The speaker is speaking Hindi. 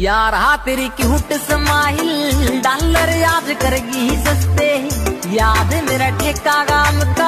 यार हा तेरी क्यूट स्माइल डॉलर याद करगी सस्ते, याद मेरा ठेका गाम का